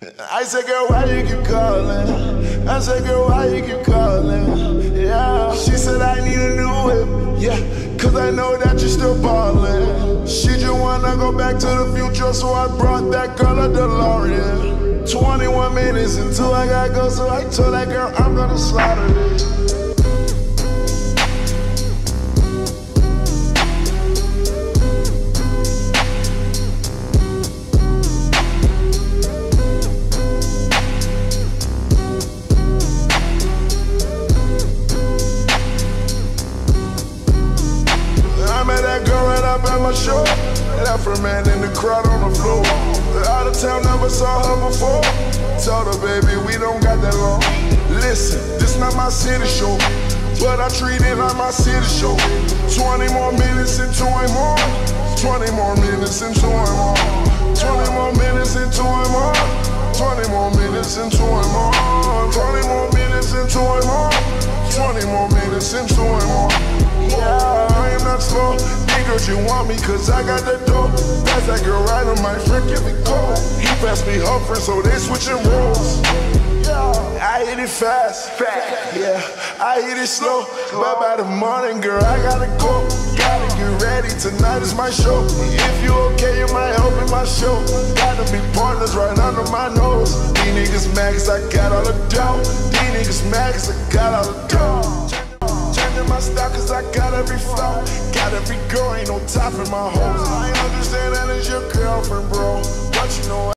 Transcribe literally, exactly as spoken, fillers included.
I said, girl, why you keep calling? I said, girl, why you keep calling? Yeah. She said, I need a new whip. Yeah, cause I know that you're still ballin'. She just wanna go back to the future, so I brought that girl a DeLorean. twenty-one minutes until I gotta go, so I told that girl I'm gonna slaughter it. At my show, left her man in the crowd on the floor. Out of town, never saw her before. Told her, baby, we don't got that long. Listen, this not my city show, but I treat it like my city show. Twenty more minutes into it more. Twenty more minutes into it more. Twenty more minutes into it more. Twenty more minutes into it more. Twenty more minutes into it more. Twenty more minutes into it more. Yeah, I am not slow. Nigga, you want me cause I got the dope. Pass that girl right on my friend, give it go. He passed me her friend, so they switching roles. Yeah, I hit it fast, fast. Yeah, I hit it slow. But by the morning, girl, I gotta go. Gotta get ready, tonight is my show. If you okay, you might help in my show. Gotta be partners right under my nose. These niggas mad cause I got all the dough. These niggas mad cause I got all the dough. Changing my style cause I got every flow. Got every girl, ain't no top in my hoes. I understand that it's your girlfriend, bro, but you know